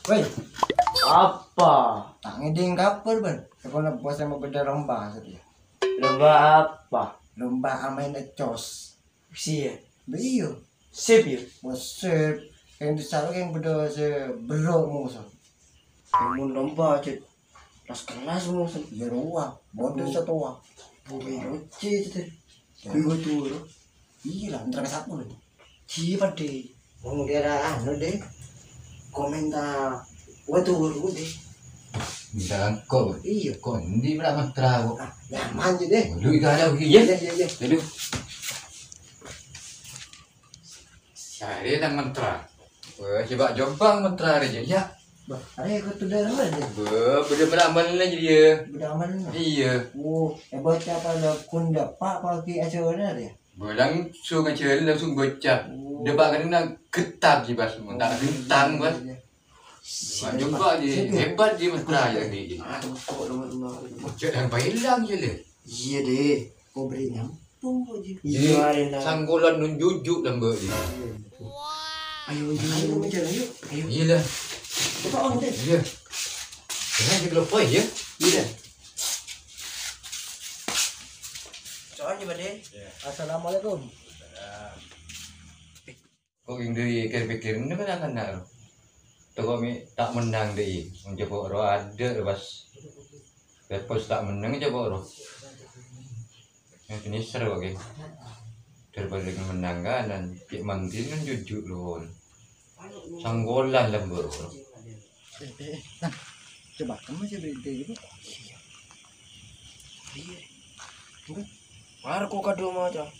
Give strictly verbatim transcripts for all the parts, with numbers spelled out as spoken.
Woi, Apa? tak ngeding kapur ban. Kalau nak puasa mau beda lomba saja. Lomba apa? Lomba amain ecos. Sia. Biyo, Sip ya. bosep. Yang disalah yang beda se berok musuh. Kamu lomba aja. Kelas kelas musuh. Ya ruang, bodoh satu ruang. Bukan roci itu. Gue tuh. Iya lah, antara sapu lagi. Siapa deh? Mau dia anu deh. Komentar. Gue tuh deh. Misalkan kok, Iya. kok hindi pala magtrago. Ah, nyaman aja deh. Lu ikalaw, Iya, iya. iya, iya. Lalu, saya nang mantra. Wah, coba jombang mantra aja. Ya, Bah, ada yang ikut darah aja. be, bener-bener aman aja dia. Beda aman. Iya. Oh, hebat apa ada kunda pak pagi acaranya dia. Langsung aja langsung gocap. Debat kan nak ketat sih bas, tak gentang bas. Jumpa dia, hebat dia mantra ya ni. Aduh, kok lama-lama. Jangan hilang je le. Iya deh. Kau beri nyampung aja. Iya, dah. Sanggolan nun jujuk lambe dia. Ayo, Ayo ayo. bicara yuk. Ayo. Iya lah. Coba orang deh. Iya. Jangan dia lupa ya. Iya. Soalnya bade. Assalamualaikum. Kok yang dia pikir-pikir ini kan akan nak. Toko mi tak menang deh. Mencoba roh ada bas. Lepas tak menang coba roh. Yang ini seru oke. Daripada dengan menang kan dan cik mantin kan jujur loh. Sanggolan lembur. Nah, coba kamu sih berhenti itu. Mar ko kado mo aja.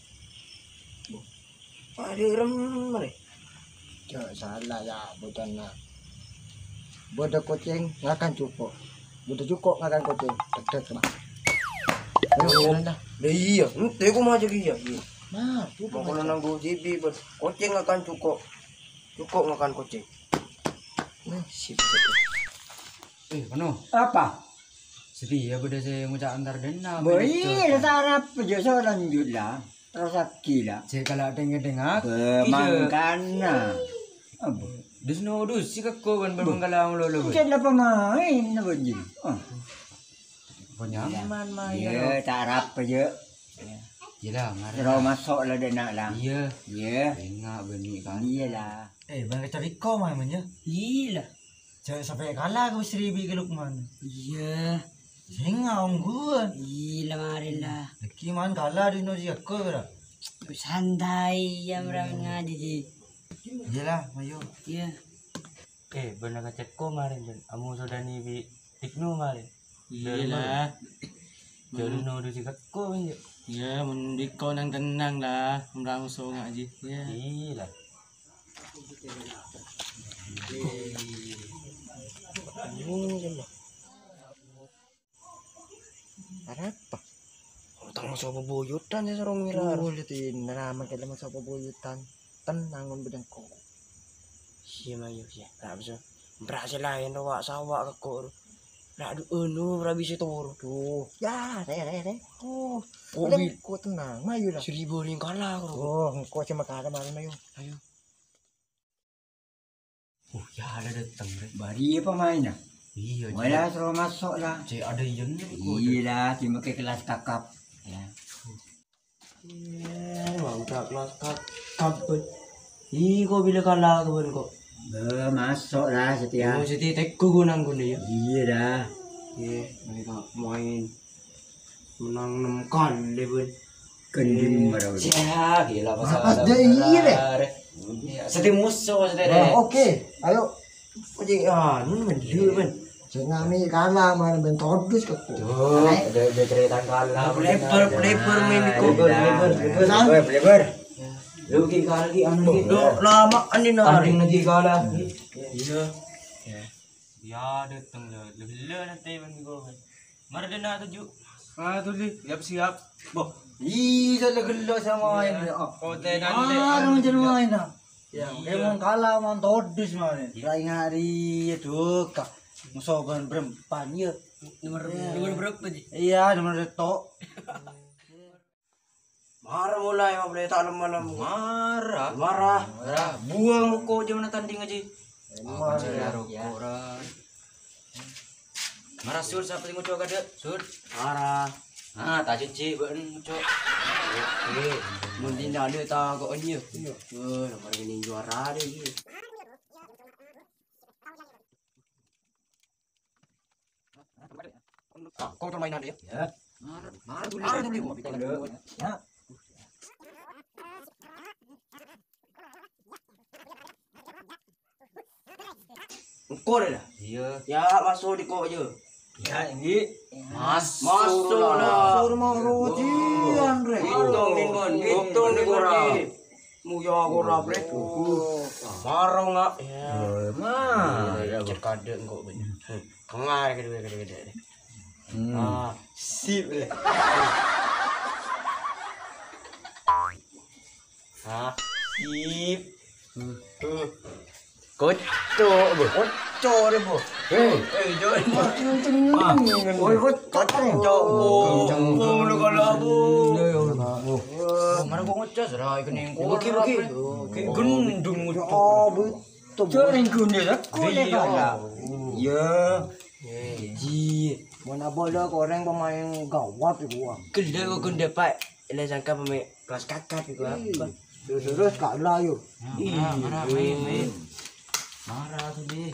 Ada rem mare. Jangan salah ya, bukan nak. Bodoh kucing ngakan cukup. Bodoh cukup ngakan kucing. Dek dek Ayo, jalan dah. Dah iya, ente ko mo aja iya. Nah, tu Mau kono nang go J B bos. Kucing akan cukup. Cukup makan kucing. Nah, sip. Eh, ano? Apa? Sabi, ya beda saya ngucap antar dena. Boy, sarap je seorang jula. Terus gila. Saya kalau dengar dengar. Pemangkana. Apa? Dus no dus si kakko kan berbanggalang lolo. Jangan apa main apa je. Ah. Penyaman main. Ya, tarap aja. Yelah, ngarep. Terus masuk lah dia nak lah. Iya. Ya. Tengok benih kan. Iyalah. Eh, bang kita Riko main manja. Iyalah. Jangan sampai kalah ke Seribi ke Lukman. Iya. Singa om gua. Iyalah marilah. Laki man kalah di noji aku kira. Santai ya merawat ngaji ji. Iyalah, ayo. Iya. Eh, benar kata ko marin ben. Amo sudah ni bi tikno marin. Iyalah. Jadi no du sikat ko ben. Ya, mundi kau nang tenang lah. Merangsung ngaji. Ya. Iya. Apa? Utang sa bubuyutan ya sarong mirar. Ulitin, naraman ka naman sa pabuyutan. Tenangon bedang ko. Siya mayo siya. Rabi sa. Berasa lain rawa sawa ka ko. Radu enu rabi si toro. Tuh. Ya, re re re. Oh, Ko udah bi ko tenang. Mayu lah. seribu ring kalah ko. Oh, ko cuma kada malam mayu. Oh, ya ada datang deh. Bari apa main ah? Iya. Wala suruh masuk lah. Cek ada yang ni ko. Iyalah, cuma ke kelas kakap. Ya. Ya, mau tak kelas kap kapet. Ih, ko bila kalah ko ben ko. Be, masuk lah setia. Mo si titek ko gunang ko niya. Iya dah. Ye, mereka main menang enam kali ben. Kendim marau. Ya, gila Apa dia iya deh? Seti musuh seti Nah, oke. Ayo. Oje ah, nu men lu ben. Jangan ambil kalah mana bentodus ke ko. Oh, ada ada cerita kalah. Leper leper main ko. Lebar, lebar, lebar. Lu ki kalah ki anu ki. Do lama ani na. Tanding nanti kalah. Iya. Ya datang lah. Lebih nanti ben ko ben. Mar dena tuju. Ah, tu li. Siap siap. Boh. Ih, saya gelo sama main. Kau teh Ah, macam main ah. Ya, emang kalah man todus mana. Lain hari itu kak. Musoban berempat ya. Nomor nomor berapa ji? Iya, nomor retok. Marah mulai mau boleh tak lama-lama. Marah. Marah. Marah. Buang ko jam na tanding aja. Emang Ya ya. rukuran. Marah sur sampai ngucok kada sur. Marah. Ah, tak cuci ben ngucok. Oke, mungkin ada tak kok dia. Eh, nampak ini juara deh gitu. Ah, kau permainan dia. Ya. Marah, marah dulu. Marah dulu. Kita dulu. Ya. Engkau dah. Iya. Ya, masuk di kau je. Ya ini. Mas, masuk lah. Sur mau rojian rek. Hitung nih kon, hitung nih kon. Muya kora bre. Marah ngak. Ya. Mah. Cek kade engkau ben. Kengar gede gede gede. Ah, sip deh. Ah, sip. Tuh. Kocok, bu. Kocok deh, bu. Hei. Eh, jangan. Oi kok Kocok, bu. Bu, lu kalau bu. Mana gua ngocok, serai kening. Oke, oke. Gendung ngocok. Oh betul. Jaring kuning ya. Kuning Iya. Ya. Ji. Mana boleh orang pemain gawat itu gua. Gede gua gede, Pak. Ele sangka pemain kelas kakak itu apa? Terus kalah yuk. Marah, marah, main, main. Marah tuh deh.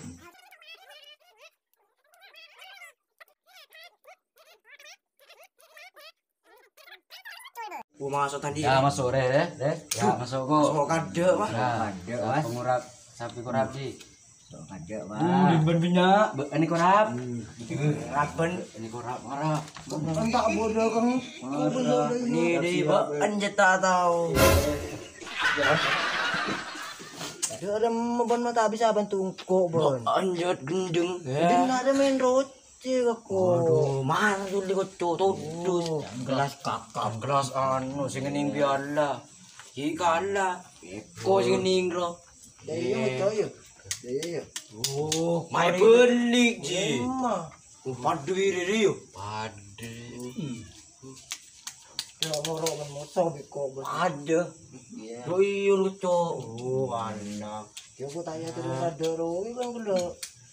Gua masuk tadi. Ya masuk re re. Re. Ya masuk kok. Masuk kade, Pak. Nah, ada mas. Pengurap sapi korap di. Ada Uh, dimben minyak. Ini korap. Raben. Ini korap marah. Kan tak bodoh kan. Ini deh, Pak. Anjir tak tahu. Ada ada memban mata habis abang tungkok bon. Anjir gendeng. Dia nggak ada main roti aku. Aduh, mana tuh di kocok tudus. Gelas kakap. Gelas anu sing ning biala. Iki kalah. Eko sing ning ro. Iya betul ya. Iya. Oh, mai belik ji. Emang. Padu iri yo. Padu. Kalau horo kan motor beko bon. Ada. Iya. Lo iyo lucu. Oh, anak. Ya aku tanya terus ada roi kan gelo.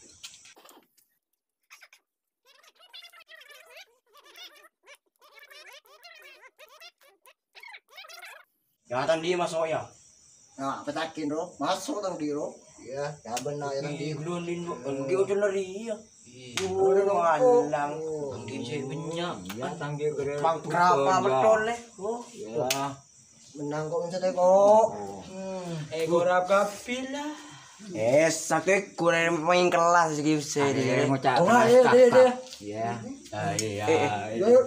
Ya tadi masuk ya. Nah, petakin ro, masuk tang di ro. Iya, ya benar ya tang di. Di gulun din mo. Di ujo lari ya. Oh, Oh, alang. Ang di siya benya. Ya tanggil gede. Bang kerapa betul eh. Oh, Ya. Menang kok misalnya kok. Hmm. eh korap kapila. Eh, sakit kurang main kelas gitu sih dia. Ngocak. Oh, iya, iya, iya. Ya. Ah iya. Eh, Yuk.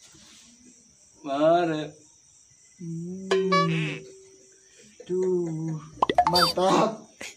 Mana? Tuh, mantap.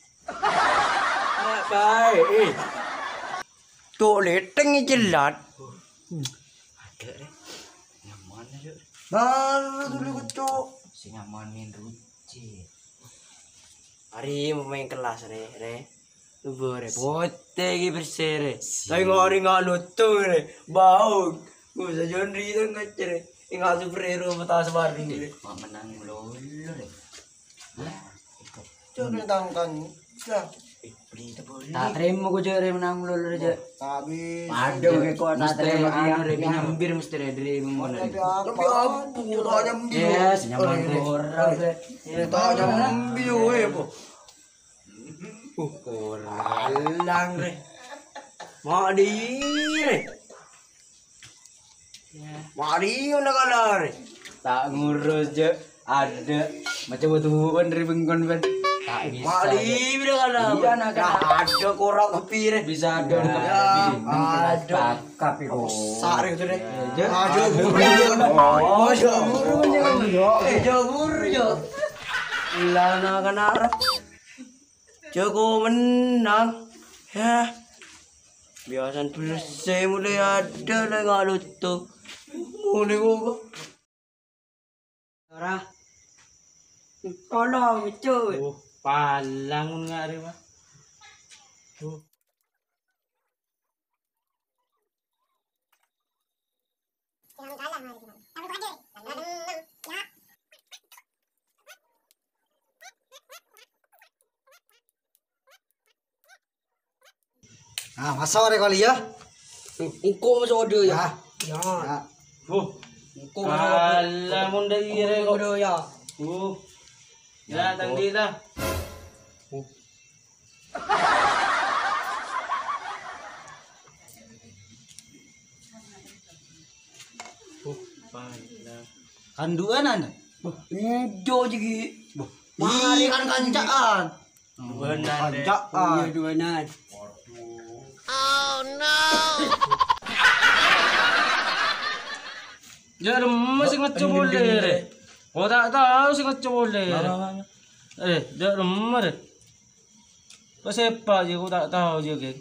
Nak baik. Tuh leteng jelat. Ada deh. Nyaman aja. Baru dulu kecok. Si nyamanin ruci. Hari mau main kelas re re. Lu boleh bote gitu bersih re. Tapi ngori nggak lutung re. Bau. Gue bisa jonri itu ngecere. Ingat superhero mata sebari re. Mau menang lolo deh. Cok tentang kan. Sudah. Eh beli itu boleh. Tak terima gue jadi menang lolo aja. Habis. Ada kayak kok tak Mesti terima anu re iya. nyambir mesti re dari mana re. Tapi apa? Tapi apa? Tanya mbi. Yes, nyaman korap deh. Tanya mbi we po. Uh, koralang re. Mak di re. Mari na kala re. Tak ngurus je. Ada macam betul dari bengkon ben. Tak bisa. Mak di bila kala. Iya, nak, nak. Ada korak kepi re. Bisa ada Ya, ada. Kakak itu. Sare itu re. Ya. Aja buru. Oh, jabur yo. Eh, jabur yo. Lana kan arep. Jago menang. Ya. Biasan bersih mulai ada lah nggak lutuk. Mulai gua. Ora. Tolong cuy. Oh, palang nga rin ba? Ah, masuk deh kali ya. Engkau masuk order ya. Ya. Ya. Ya. Oh, Engkau masuk order. kalah mun dah ire Engkau kok. order ya. Oh. Ya, tangdi lah. Oh, pala. Kanduan anda. Indo je ki. Mari kan kancaan. Benar deh. Kancaan. Iya duanan. Ya remes sing ngeco boleh re. Oh tak tahu sing ngeco boleh. Eh, dak remes. re. Kau sepak je, aku tak tahu je geng.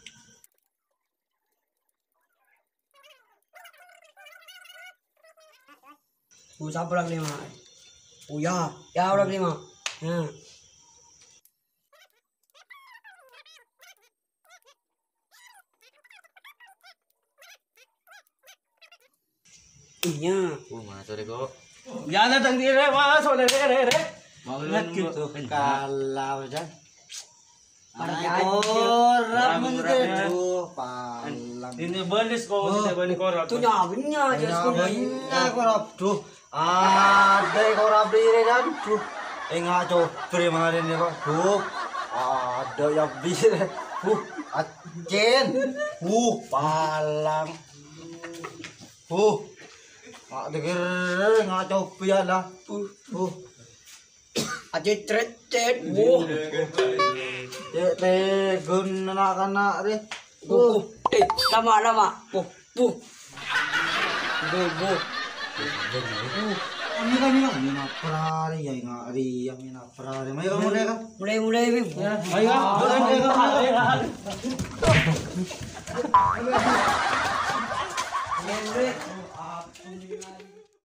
Oh, siapa orang lima? Oh ya, ya orang lima. Ya. Iya. Oh, masuk deh kok. Ya datang di re, masuk deh re re. Mau lihat gitu. Kalah aja. Pada Ay, aja. korap Korap, gitu. korap, ya. Tuh, palang. Ini balis kau sudah balik korap. Tu nyawanya je Ya, sekali. banyak korap tuh. Ada korap diri dan tuh. Eh nggak coba kemarin ya pak. Tuh. Ada yang bisa. Uh, acen. Uh, palang. Uh. Nggak denger nggak coba ya lah. Uh, uh. Aja tret-tret. Oh. Cek teh gun anak-anak deh. Oh. Eh, lama lama. Oh, oh. Bo bo. Ini kan ini kan ini naprari ya nggak ri yang ini naprari. Mari kamu deh kan. Mulai mulai Bim. Ayo, ayo, ayo. Mulai mulai.